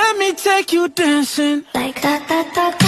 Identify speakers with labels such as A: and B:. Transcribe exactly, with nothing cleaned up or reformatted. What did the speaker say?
A: let me take you dancing.
B: Like da da da da.